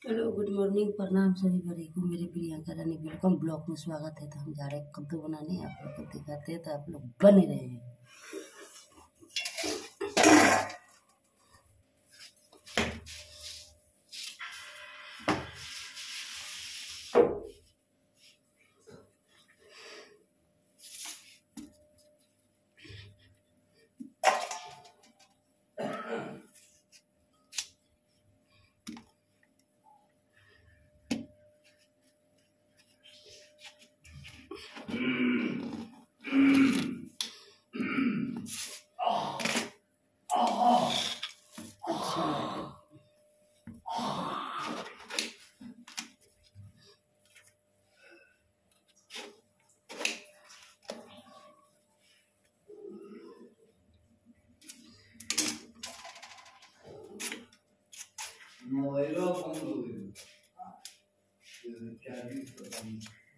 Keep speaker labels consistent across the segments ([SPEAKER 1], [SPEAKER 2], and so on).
[SPEAKER 1] Hello, good morning, प्रणाम सभी बड़े को। मेरे प्रियंका रानी वेलकम ब्लॉग में स्वागत है। तो हम जा रहे हैं कद्दू बनाने, आप लोग को दिखाते हैं, तो आप लोग बने रहे हैं।
[SPEAKER 2] मोबाइल बंद हो गई चार्जिंग खत्म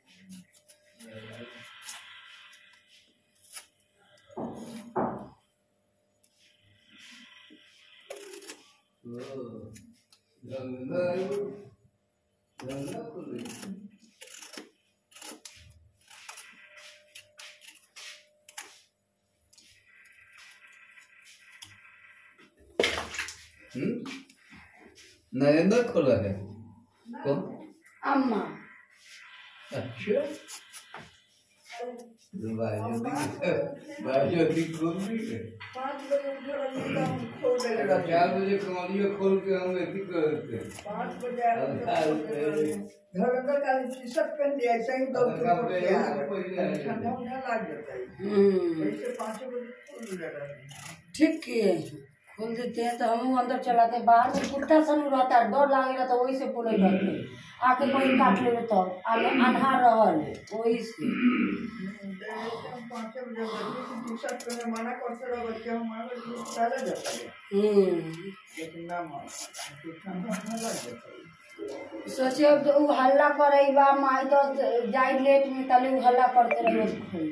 [SPEAKER 2] गंगा गंगा खुल गई। नरेंद्र खोला है कौन?
[SPEAKER 1] अम्मा
[SPEAKER 2] अच्छा भाई खोल दी है
[SPEAKER 3] 5 बजे खोल देगा।
[SPEAKER 2] 4 बजे कमालिया खोल के हम ऐसी करते
[SPEAKER 3] 5 बजे धर्मेंद्र का टी-शर्ट पहन दिया, ऐसा ही दो ठंडा होने लग जाता है। ऐसे 5 बजे खोल देगा।
[SPEAKER 1] ठीक है, खोल देते हैं। तो हम अंदर चलाते हैं। बाहर से कुत्ता सन रहता है, डर लागेगा तो वही से बोले रहते आके कोई काट ले तो आधार रहल वही से
[SPEAKER 3] 5 बजे टी-शर्ट पहने मना करते रहो, बच्चे हमारे चला जाता है। लेकिन ना ठंडा होने लग जाता है।
[SPEAKER 1] सोचे अब तो वो हल्ला करे बा माई तो जाई लेट में तले वो हल्ला करते रहे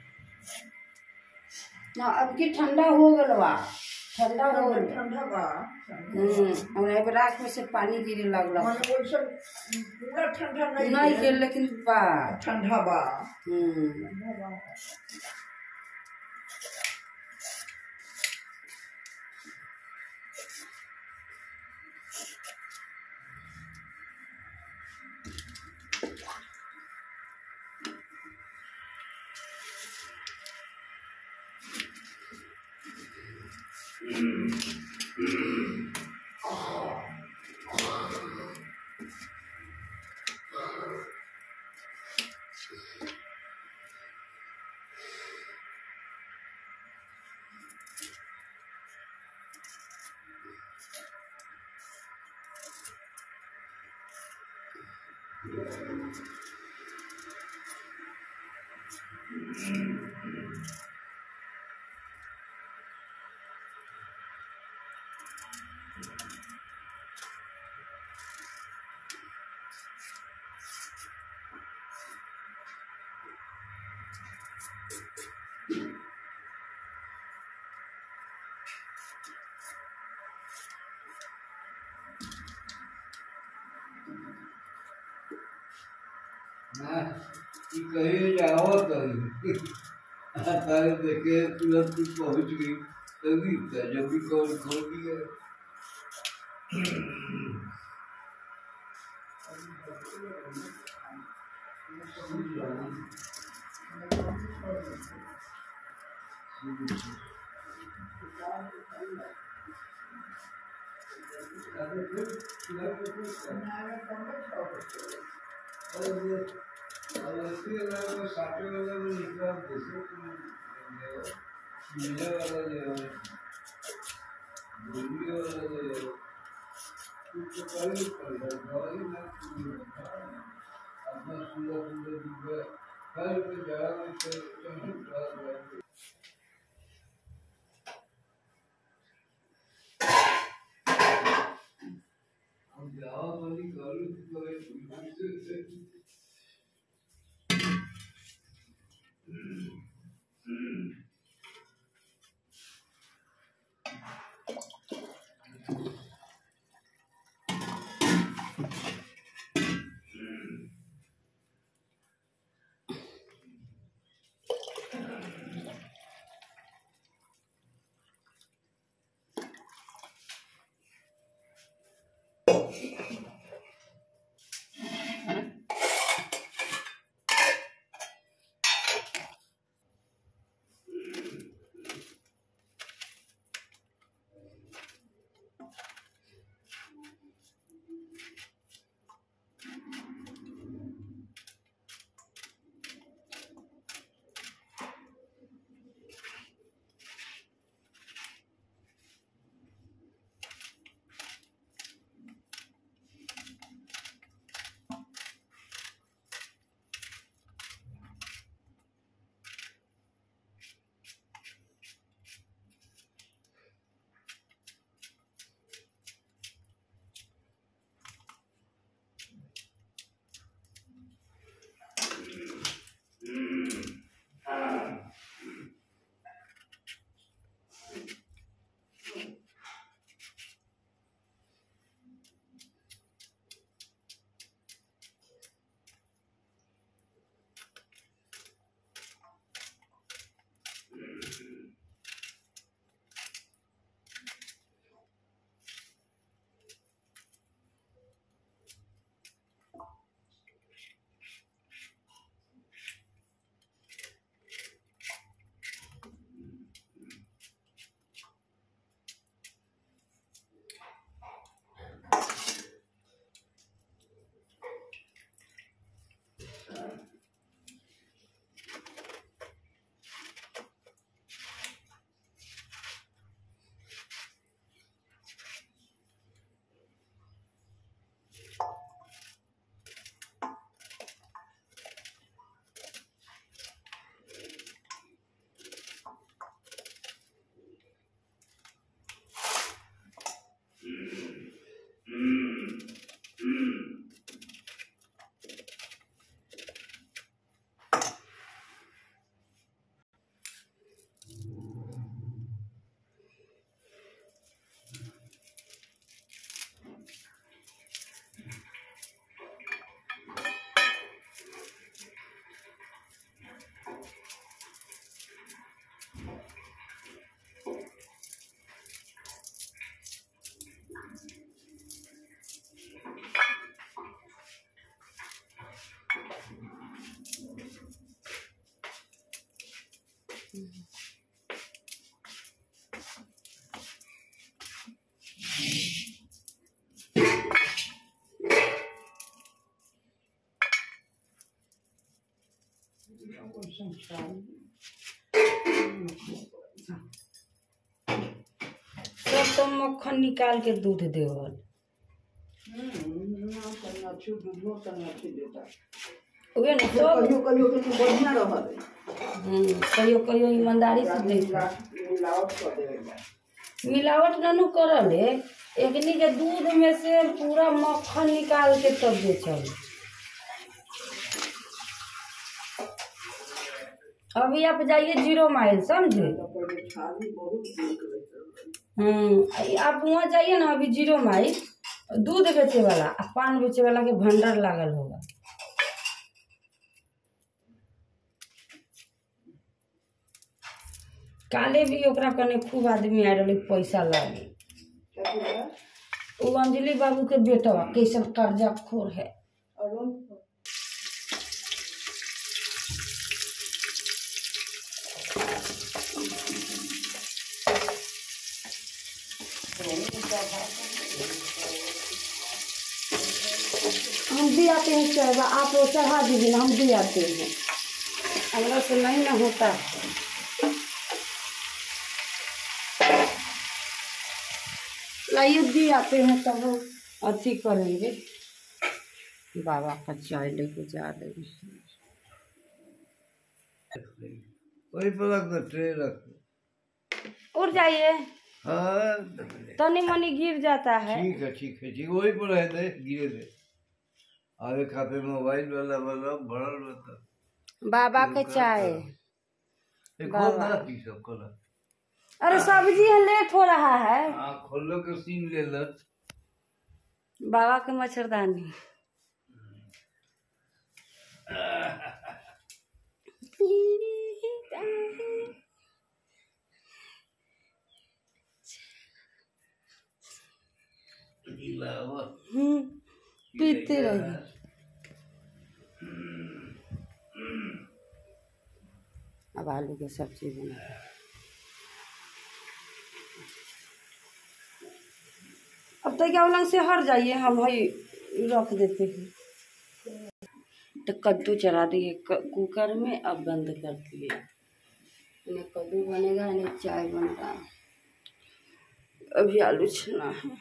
[SPEAKER 1] ना। अब की ठंडा हो गल बा, ठंडा हो गल
[SPEAKER 3] ठंडा बा।
[SPEAKER 1] और अब रात में से पानी गिरे लगला।
[SPEAKER 3] माने वो सब पूरा ठंडा
[SPEAKER 1] नहीं गिर लेकिन बा
[SPEAKER 3] ठंडा बा।
[SPEAKER 2] कहीं जाओ तारे देखे तुरंत पहुंच गई तभी जब भी कॉल खोल दिया। साथे वाला में निकला जैसे मिले वाला ले बोली वाला ले कुछ कहीं पर दवाई ना अपना सुंदर सुंदर दिखे हर पे जगह में से हम जाओ वाली करूँ तो
[SPEAKER 1] सब तो मक्खन निकाल के दूध देवल। उहे न सब कहियो कहियो ईमानदारी से दे मिलावट ननु करल है। एकनी के दूध में से पूरा मक्खन निकाल के तब बेचल। अभी आप जाइए 0 माइल, समझे। आप वहाँ जाइए ना, अभी 0 माइल दूध बेचे वाला आ पान बेचे वाला के भंडार लागल होगा। काले भी ओकरा कने खूब आदमी आ रहे पैसा लागे। वो अंजलि बाबू के बेटा कैसन कर्जा खोर है। हम भी आते हैं चाहे आप वो चढ़ा दीजिए ना, हम भी आते हैं, हमरा से नहीं ना होता। लाइए भी आते हैं तब अथी करेंगे। बाबा का चाय लेके जा रहे हैं।
[SPEAKER 2] वही पर रख दो, ट्रे रख दो।
[SPEAKER 1] उड़ जाइए,
[SPEAKER 2] हाँ
[SPEAKER 1] तनी मनी गिर जाता है।
[SPEAKER 2] ठीक है ठीक है ठीक, वही पर रह दे, गिरे दे। आगे खाते मोबाइल वाला वाला भरल रहता।
[SPEAKER 1] बाबा के चाय
[SPEAKER 2] खोल ना पी सब खोला।
[SPEAKER 1] अरे सब्जी है, लेट हो रहा है।
[SPEAKER 2] हाँ खोलो के सीन ले लो।
[SPEAKER 1] बाबा के मच्छरदानी। पीते रहिए। अब आलू की सब्जी बना। अब तो क्या उलंग से हट जाइए, हम भाई रख देते हैं। तो कद्दू चढ़ा दिए कुकर में, अब बंद कर दिए। इन्हें कद्दू बनेगा, इन्हें चाय बनेगा। अभी आलू छना है।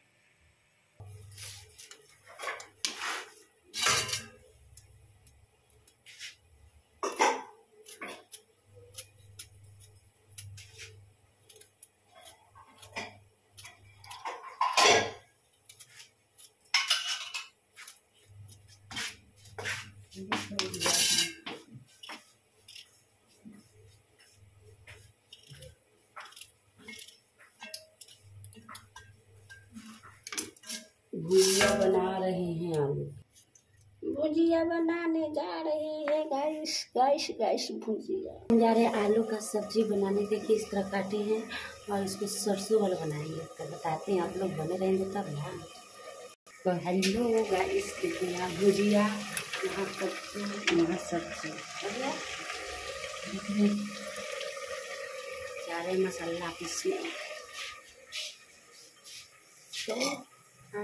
[SPEAKER 1] भुजिया बना रहे हैं, आलू भुजिया बनाने जा रहे हैं। गाइस गाइस गाइस भुजिया हम जा रहे हैं। आलू का सब्जी बनाने देखिए इस तरह काटे हैं और इसको सरसों वाला बनाएंगे। तो बताते हैं, आप लोग बने रहेंगे तब ना। तो हेलो गाइस, देखिए यहाँ भुजिया, यहाँ कद्दू, यहाँ सब्जी। देखिए सारे मसाला पीसने। तो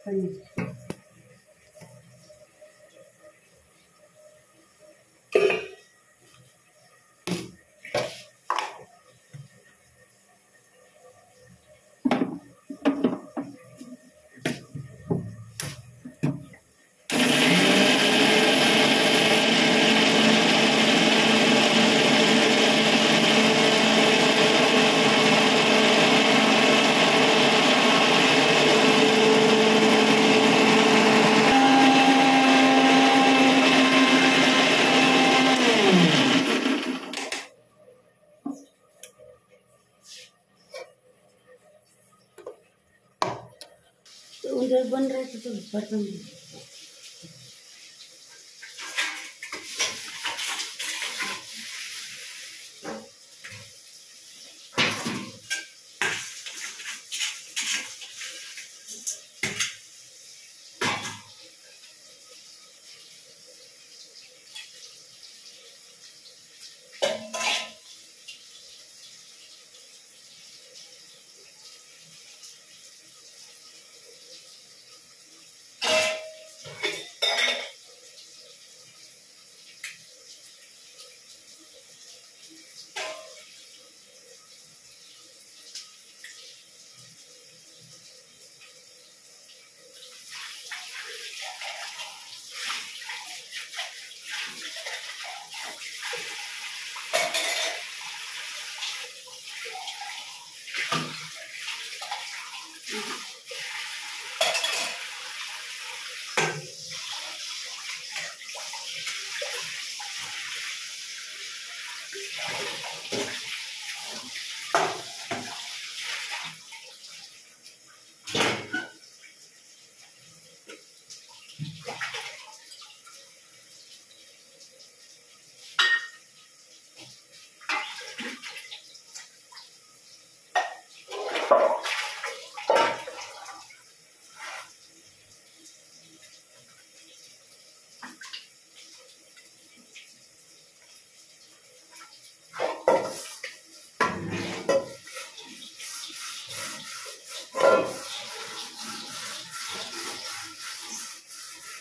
[SPEAKER 1] उधर बन रहे थे तो बर्तन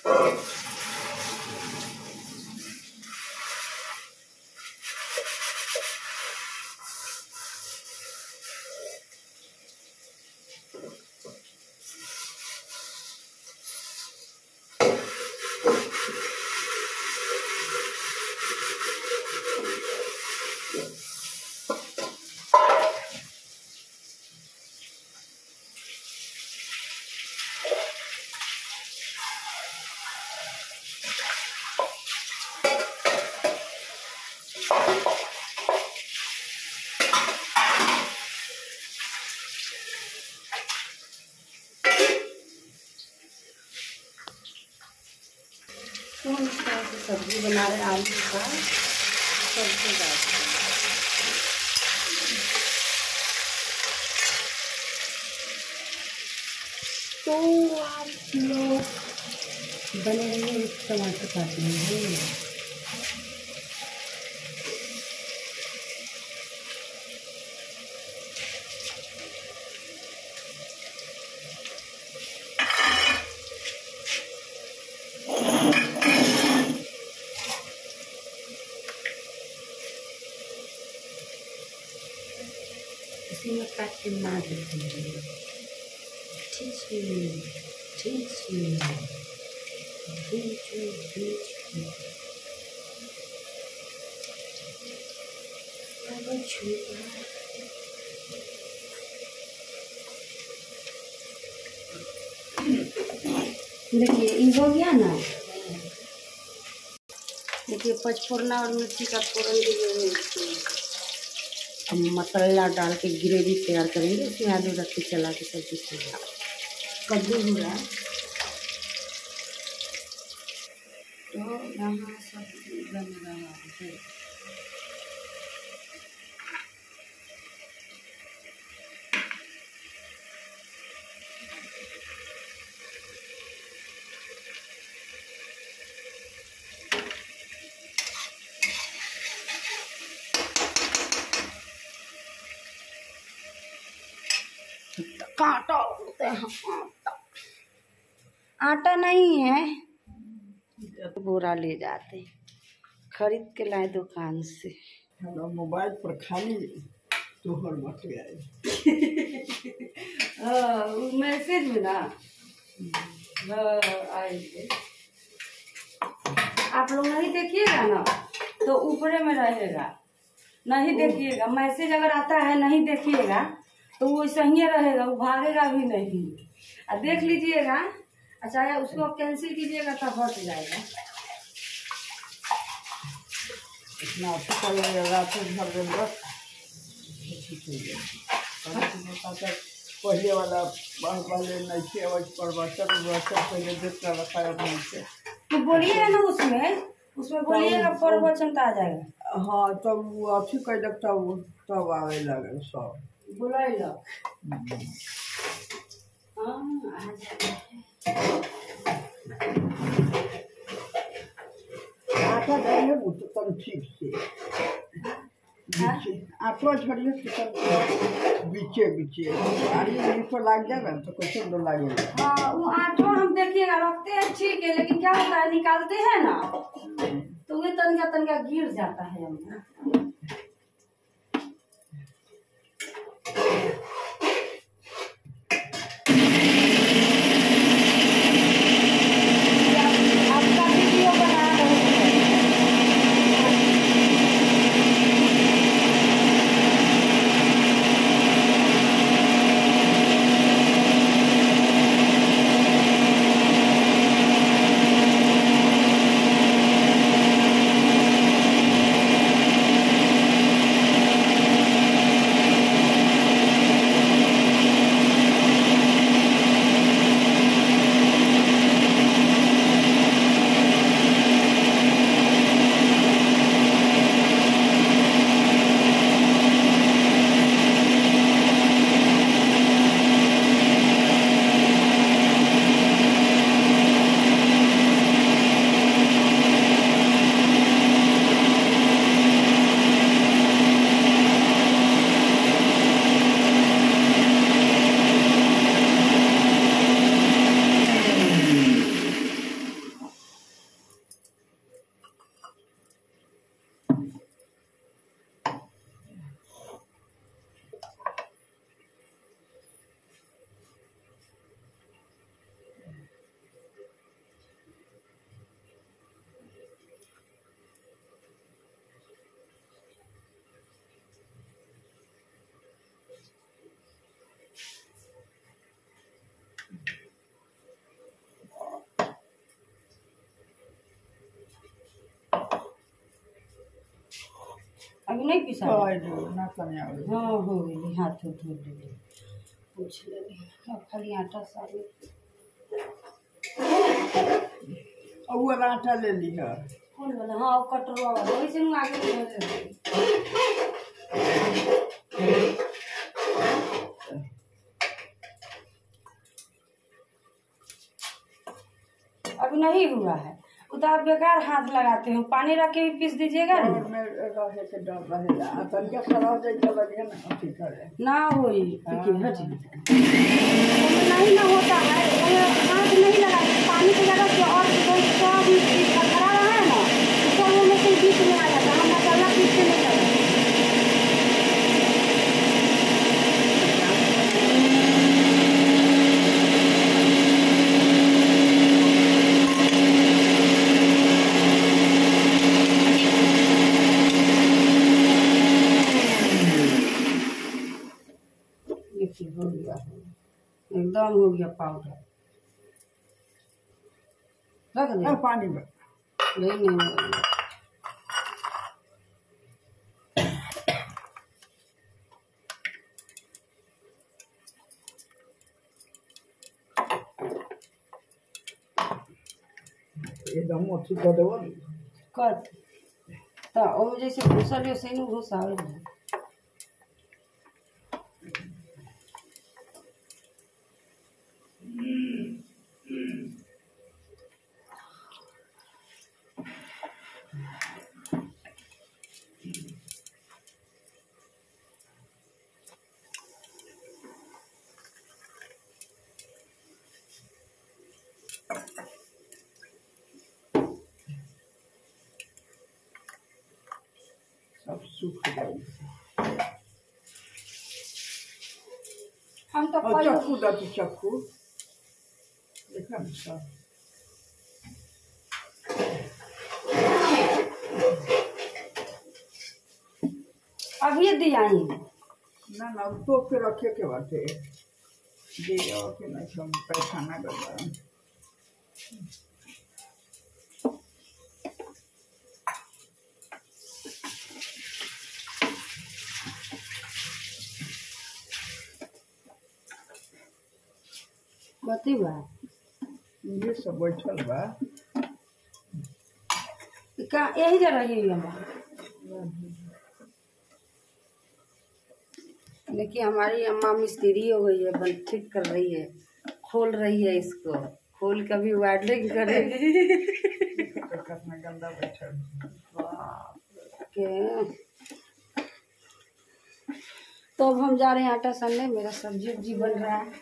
[SPEAKER 1] तो हम इस तरह से सब्जी बना रहे हैं आलू का सरसों डाल के। तो आप लोग बने रहिए, टमाटर काट लेंगे। इसी में काट के मार देते हैं। ठीक देखिए ये हो गया ना। देखिए पचफोरना और मिर्ची का फोरन दीजिए। अब मसाला डाल के ग्रेवी तैयार करेंगे। उसमें आलू रख के चला के सब्जी तैयार। कद्दू हो रहा है तो यहाँ सब्जी बन रहा है। कांटा होते हैं आटा। आटा नहीं है, बोरा ले जाते खरीद के लाए दुकान से।
[SPEAKER 3] हेलो मोबाइल पर खाली तोहर मत गए।
[SPEAKER 1] मैसेज में ना आएंगे। आप लोग नहीं देखिएगा ना तो ऊपरे में रहेगा। नहीं देखिएगा, मैसेज अगर आता है नहीं देखिएगा तो वो ऐसा ही रहेगा, वो भागेगा भी नहीं। और देख लीजिएगा, चाहे उसको कैंसिल कीजिएगा तो हट जाएगा।
[SPEAKER 3] इतना अच्छा करेगा तो घर में बस पहले वाला वाले नहीं आवाज पर पहले देखता रखा है से।
[SPEAKER 1] तो बोलिएगा ना उसमें बोलिएगा प्रवचन तो आ जाएगा।
[SPEAKER 3] हाँ तब वो अच्छी कर लगता वो तब आवे लगे सब
[SPEAKER 1] बुलाई लो। आ जाएगा।
[SPEAKER 3] आटा डाले वो तो तब ठीक से आटा झड़िए तो बीचे बीचे आड़ी पर लग जाएगा तो कैसे तो लगेगा।
[SPEAKER 1] हाँ वो आटा हम देखिएगा रखते हैं ठीक है, लेकिन क्या होता है निकालते हैं ना तो ये तनका गिर जाता है हमें। नहीं पिसा
[SPEAKER 3] ना कने आवे।
[SPEAKER 1] हाँ हो गई, हाथ धो ले पूछ ले। अब खाली आटा सारी
[SPEAKER 3] और वो आटा ले लिया
[SPEAKER 1] कौन वाला? हाँ कटोरा वाला वैसे हम आगे अभी नहीं हुआ है। वो तो आप बेकार हाथ लगाते हो, पानी रख के भी पीस दीजिएगा ना होई हट नहीं ना होता है। हाथ नहीं लगाते, पानी की जगह से और खड़ा रहा है ना तो सब में से बीच में आ जाता है। हम मसाला पीछे नहीं लगा। हो गया एकदम हो गया पाउडर। रख दे
[SPEAKER 3] पानी में
[SPEAKER 1] नहीं
[SPEAKER 3] एकदम अच्छी कर देबो
[SPEAKER 1] कत तो ओ जैसे घुसल वैसे नहीं घुसावे।
[SPEAKER 3] सब सूख गए।
[SPEAKER 1] हम तो
[SPEAKER 3] और चक्कू दाती चक्कू देखा ना
[SPEAKER 1] अभी दिया ही
[SPEAKER 3] ना तो के रखे के बाते दे और के ना सब पैसा ना गया।
[SPEAKER 1] बती बा
[SPEAKER 3] ये सब बैठल बा
[SPEAKER 1] का यही जा रही है हमारा। देखिए हमारी अम्मा मिस्त्री हो गई है, बन ठीक कर रही है, खोल रही है इसको, खोल के भी वायरिंग करेगी।
[SPEAKER 3] कितना गंदा बैठल
[SPEAKER 1] के तो अब हम जा रहे हैं आटा सानने। मेरा सब्जी उब्जी बन रहा है।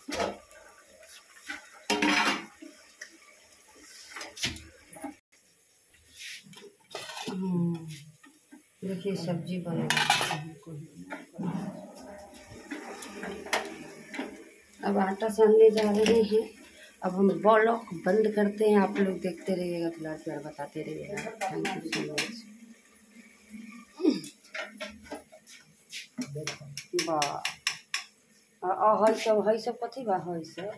[SPEAKER 1] देखिए सब्जी बन अब आटा सानने जा रहे हैं। अब हम ब्लॉग बंद करते हैं। आप लोग देखते रहिएगा, थोड़ा प्यार बताते रहिएगा। Thank you so much. वाह हई सब कथी बा हई सब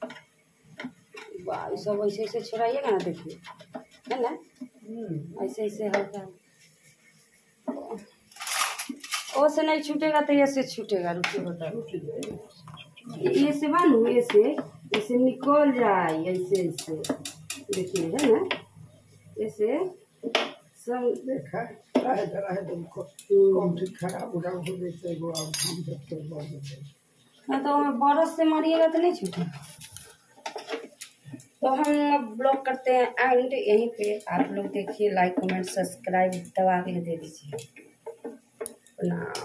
[SPEAKER 1] वाह सब ऐसे ऐसे छोड़ाइएगा ना, देखिए है ना ऐसे ऐसे हल्का ओ से नहीं छूटेगा तो ये से छूटेगा। रुकिए बताओ ये से मानू ऐसे निकल जाए ऐसे ऐसे देखिए है ना ऐसे सब
[SPEAKER 3] देखा रहे तुमको कौन सी खराब उड़ा हो जैसे वो हम सबसे बहुत
[SPEAKER 1] ना तो हमें बरस से मारिएगा तो नहीं छूटेगा। तो हम ब्लॉग करते हैं एंड यहीं पे। आप लोग देखिए, लाइक कमेंट सब्सक्राइब दबा के दे दीजिए ना।